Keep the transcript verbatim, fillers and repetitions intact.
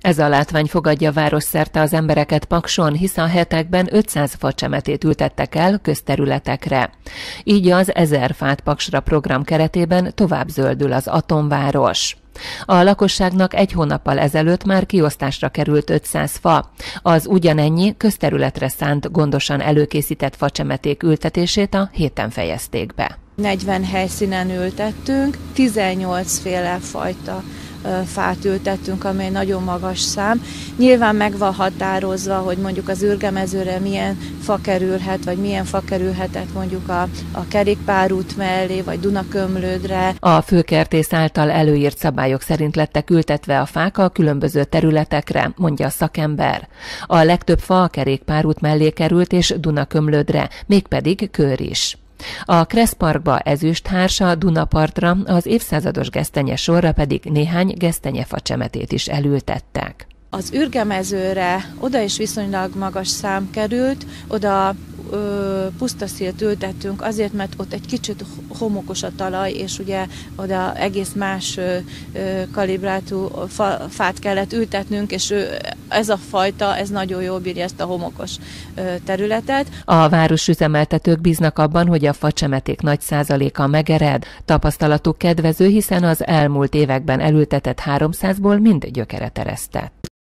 Ez a látvány fogadja városszerte az embereket Pakson, hisz a hetekben ötszáz facsemetét ültettek el közterületekre. Így az Ezer fát Paksra program keretében tovább zöldül az atomváros. A lakosságnak egy hónappal ezelőtt már kiosztásra került ötszáz fa. Az ugyanennyi közterületre szánt, gondosan előkészített facsemeték ültetését a héten fejezték be. negyven helyszínen ültettünk, tizennyolc féle fajta fát ültettünk, ami egy nagyon magas szám. Nyilván meg van határozva, hogy mondjuk az ürgemezőre milyen fa kerülhet, vagy milyen fa kerülhetett mondjuk a, a kerékpárút mellé, vagy Dunakömlődre. A főkertész által előírt szabályok szerint lettek ültetve a fák a különböző területekre, mondja a szakember. A legtöbb fa a kerékpárút mellé került és Dunakömlődre, mégpedig kör is. A Kresszparkba ezüsthárs, a Dunapartra, az évszázados gesztenye sorra pedig néhány gesztenyefacsemetét is elültettek. Az ürgemezőre oda is viszonylag magas szám került, oda ö, pusztaszílt ültettünk azért, mert ott egy kicsit homokos a talaj, és ugye oda egész más ö, ö, kalibrátú fa, fát kellett ültetnünk, és ö, ez a fajta, ez nagyon jól bírja ezt a homokos ö, területet. A városüzemeltetők bíznak abban, hogy a facsemeték nagy százaléka megered. Tapasztalatuk kedvező, hiszen az elmúlt években elültetett háromszázból mind gyökeret eresztett.